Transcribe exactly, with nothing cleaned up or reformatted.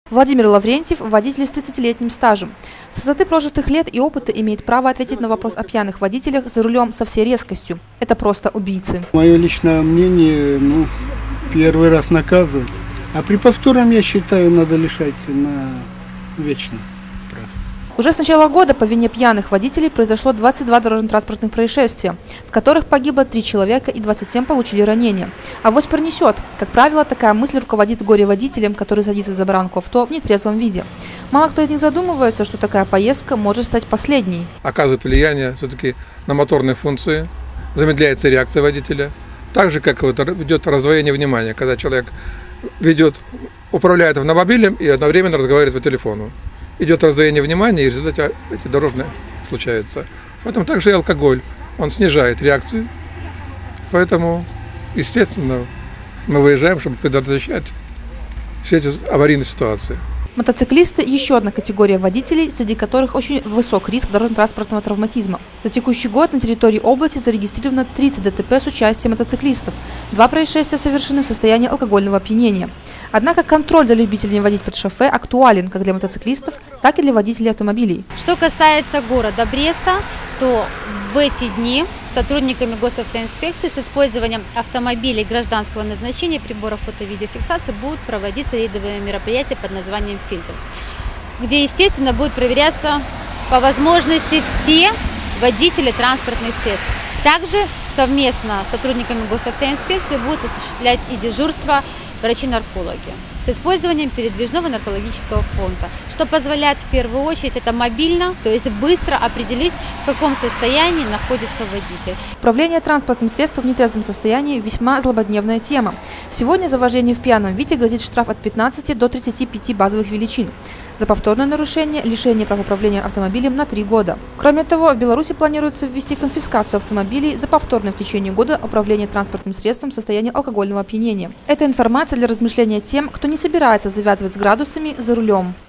Владимир Лаврентьев – водитель с тридцатилетним стажем. С высоты прожитых лет и опыта имеет право ответить на вопрос о пьяных водителях за рулем со всей резкостью. Это просто убийцы. Мое личное мнение, ну, первый раз наказывать. А при повторном, я считаю, надо лишать на вечно прав. Уже с начала года по вине пьяных водителей произошло двадцать два дорожно-транспортных происшествия, в которых погибло три человека и двадцать семь получили ранения. Авось пронесет. Как правило, такая мысль руководит горе-водителем, который садится за баранку авто в нетрезвом виде. Мало кто из них задумывается, что такая поездка может стать последней. Оказывает влияние все-таки на моторные функции, замедляется реакция водителя. Так же, как вот идет раздвоение внимания, когда человек ведет, управляет автомобилем и одновременно разговаривает по телефону. Идет раздвоение внимания, и в результате эти дорожные случаются. Поэтому также и алкоголь. Он снижает реакцию. Поэтому, естественно, мы выезжаем, чтобы предотвращать все эти аварийные ситуации. Мотоциклисты – еще одна категория водителей, среди которых очень высок риск дорожно-транспортного травматизма. За текущий год на территории области зарегистрировано тридцать ДТП с участием мотоциклистов. Два происшествия совершены в состоянии алкогольного опьянения. Однако контроль за любителями водить под шофе актуален как для мотоциклистов, так и для водителей автомобилей. Что касается города Бреста, то в эти дни сотрудниками госавтоинспекции с использованием автомобилей гражданского назначения, приборов фото-видеофиксации будут проводиться рейдовые мероприятия под названием «Фильтр», где, естественно, будут проверяться по возможности все водители транспортных средств. Также совместно с сотрудниками госавтоинспекции будут осуществлять и дежурство врачи-наркологи с использованием передвижного наркологического пункта, что позволяет в первую очередь это мобильно, то есть быстро определить, в каком состоянии находится водитель. Управление транспортным средством в нетрезвом состоянии – весьма злободневная тема. Сегодня за вождение в пьяном виде грозит штраф от пятнадцати до тридцати пяти базовых величин. За повторное нарушение – лишение прав управления автомобилем на три года. Кроме того, в Беларуси планируется ввести конфискацию автомобилей за повторное в течение года управление транспортным средством в состоянии алкогольного опьянения. Это информация для размышления тем, кто не собирается завязывать с градусами за рулем.